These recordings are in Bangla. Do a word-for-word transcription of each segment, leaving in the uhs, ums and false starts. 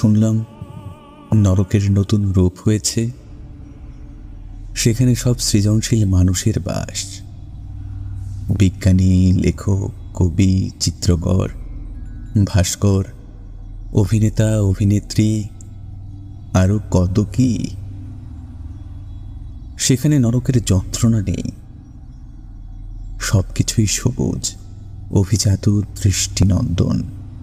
শুনলাম নরকের নতুন রূপ হয়েছে, সেখানে সব সৃজনশীল মানুষের বাস। বিজ্ঞানী, লেখক, কবি, চিত্রকর, ভাস্কর, অভিনেতা, অভিনেত্রী, আরো কত কি। সেখানে নরকের যন্ত্রণা নেই, সবকিছুই সবুজ, অভিজাত, দৃষ্টিনন্দন।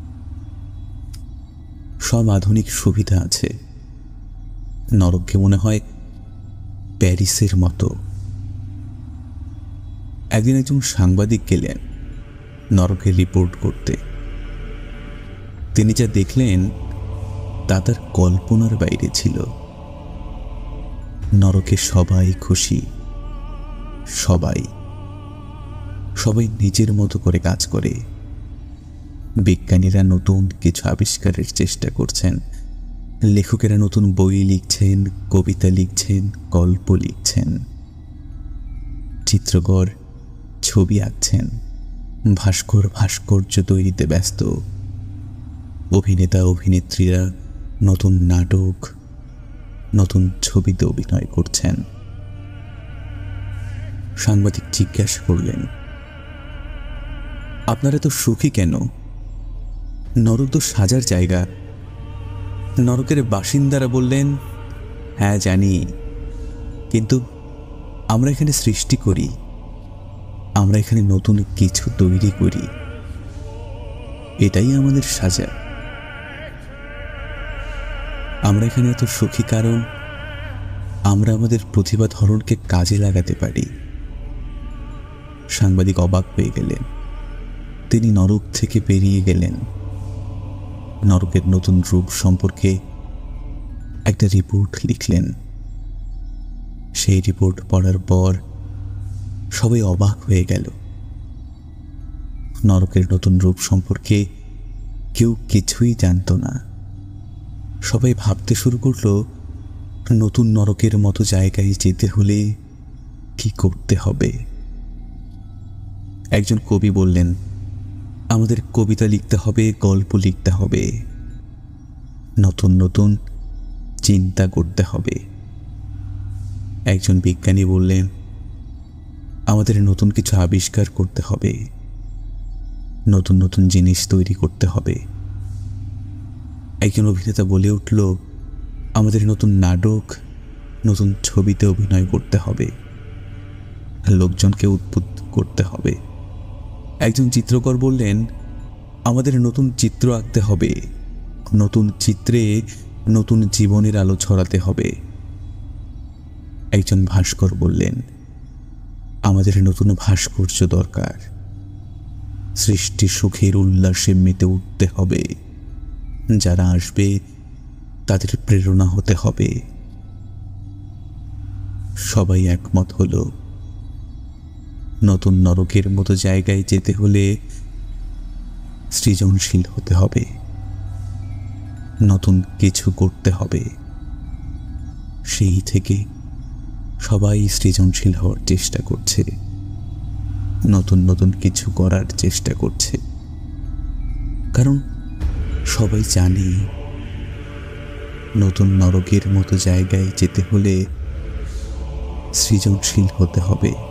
সব আধুনিক সুবিধা আছে। নরককে মনে হয় প্যারিসের মতো। একদিন একজন সাংবাদিক গেলেন নরকের রিপোর্ট করতে। তিনি যা দেখলেন তা তার কল্পনার বাইরে ছিল। নরকে সবাই খুশি, সবাই সবাই নিজের মতো করে কাজ করে। বিজ্ঞানীরা নতুন কিছু আবিষ্কারের চেষ্টা করছেন, লেখকেরা নতুন বই লিখছেন, কবিতা লিখছেন, গল্প লিখছেন, চিত্রকর ছবি আঁকছেন, ভাস্কর ভাস্কর্য তৈরিতে ব্যস্ত, অভিনেতা অভিনেত্রীরা নতুন নাটক, নতুন ছবিতে অভিনয় করছেন। সাংবাদিক জিজ্ঞাসা করলেন, আপনারা তো সুখী কেন? নরক তো সাজার জায়গা। নরকের বাসিন্দারা বললেন, হ্যাঁ জানি, কিন্তু আমরা এখানে সৃষ্টি করি, আমরা এখানে নতুন কিছু তৈরি করি, এটাই আমাদের সাজা। আমরা এখানে এত সুখী কারণ আমরা আমাদের প্রতিভা ধরনকে কাজে লাগাতে পারি। সাংবাদিক অবাক হয়ে গেলেন। তিনি নরক থেকে বেরিয়ে গেলেন। নরকের নতুন রূপ সম্পর্কে একটা রিপোর্ট লিখলেন। সেই রিপোর্ট পড়ার পর সবাই অবাক হয়ে গেল। নরকের নতুন রূপ সম্পর্কে কেউ কিছুই জানত না। সবাই ভাবতে শুরু করলো, নতুন নরকের মতো জায়গায় যেতে হলে কি করতে হবে। একজন কবি বললেন, আমাদের কবিতা লিখতে হবে, গল্প লিখতে হবে, নতুন নতুন চিন্তা করতে হবে। একজন বিজ্ঞানী বললেন, আমাদের নতুন কিছু আবিষ্কার করতে হবে, নতুন নতুন জিনিস তৈরি করতে হবে। একজন অভিনেতা বলে উঠল, আমাদের নতুন নাটক, নতুন ছবিতে অভিনয় করতে হবে, লোকজনকে উদ্বুদ্ধ করতে হবে। একজন চিত্রকর বললেন, আমাদের নতুন চিত্র আঁকতে হবে, নতুন চিত্রে নতুন জীবনের আলো ছড়াতে হবে। একজন ভাস্কর বললেন, আমাদের নতুন ভাস্কর্য দরকার, সৃষ্টি সুখের উল্লাসে মেতে উঠতে হবে, যারা আসবে তাদের প্রেরণা হতে হবে। সবাই একমত হলো, নতুন নরকের মতো জায়গায় যেতে হলে সৃজনশীল হতে হবে, নতুন কিছু করতে হবে। সেই থেকে সবাই সৃজনশীল হওয়ার চেষ্টা করছে, নতুন নতুন কিছু করার চেষ্টা করছে। কারণ সবাই জানে, নতুন নরকের মতো জায়গায় যেতে হলে সৃজনশীল হতে হবে।